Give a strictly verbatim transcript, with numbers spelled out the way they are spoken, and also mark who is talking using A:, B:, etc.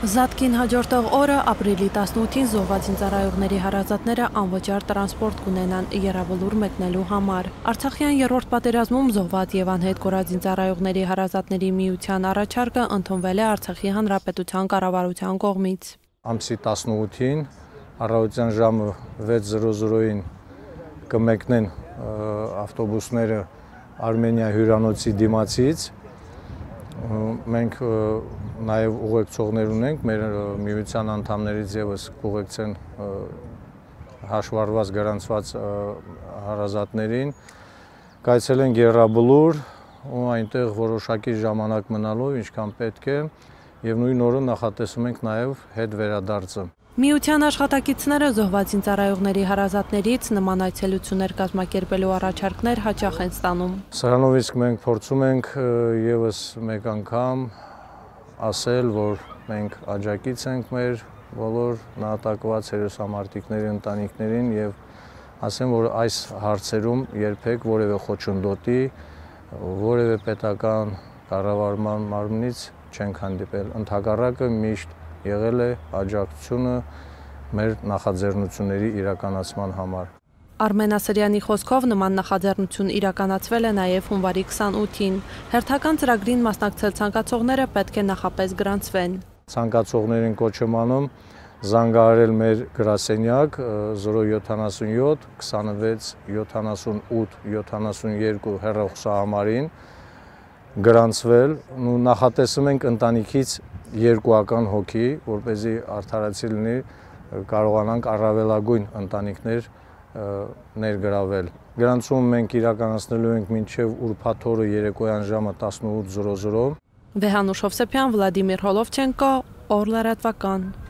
A: Զատկին հաջորդող օրը ապրիլի տասնութին զոհված զինծառայողների հարազատները անվճար տրանսպորտ կունենան Եռաբլուր մեկնելու համար։ Արցախյան երրորդ պատերազմում զոհված եւ անհետ կորած զինծառայողների հարազատների միության առաջարկը ընդունվել է Արցախի Հանրապետության կառավարության կողմից։
B: Ամսի տասնութին առավոտյան ժամը վեց զրո զրոյին կմեկնեն ավտոբուսները Արմենիա հյուրանոցի դիմացից։ Մենք նաև ուղեկցողներ ունենք, մեր միության անդամներից եւս կուղեկցեն հաշվառված գրանցված հարազատներին։ Կայցել ենք Եռաբլուր ու այնտեղ որոշակի ժամանակ մնալով, ինչքան պետք է, եւ նույն օրը նախատեսում ենք նաև հետ վերադարձը։
A: Միության աշխատակիցները զոհված զինծառայողների հարազատներից նման այցելություններ կազմակերպելու առաջարկներ հաճախ են ստանում։
B: Սրանով իսկ մենք փորձում ենք եւս մեկ անգամ ասել, որ մենք աջակից ենք մեր բոլոր նահատակված հերոսամարտիկների ընտանիքներին եւ ասեմ, որ այս հարցերում երբեք որևէ խոչընդոտի, որևէ պետական կառավարման մարմնից չենք հանդիպել։ Ընդհակառակը միշտ եղել է աջակցությունը մեր նախաձեռնությունների իրականացման համար։
A: Արմեն Ասրյանի խոսքով նման նախաձեռնություն իրականացվել է նաև հունվարի քսանութին։ Հերթական ծրագրին մասնակցել ցանկացողները պետք է նախապես գրանցվեն։
B: Ցանկացողներին կոչ եմ անում զանգահարել մեր գրասենյակ զրո յոթանասունյոթ քսանվեց յոթանասունութ յոթանասունյոթ հեռախոսահամարին գրանցվել ու նախատեսում ենք ընտանիքից երկուական հոգի, որպեսզի արդարացի լինի, կարողանանք առավելագույն ընտանիքներ ներգրավել։ Գրանցումը մենք իրականացնելու ենք մինչև ուրբաթ օրը երեկոյան ժամը տասնութ զրո զրո։
A: Վեհանուշ Հովսեփյան, Վլադիմիր Հոլովչենկո, Օր լրատվական։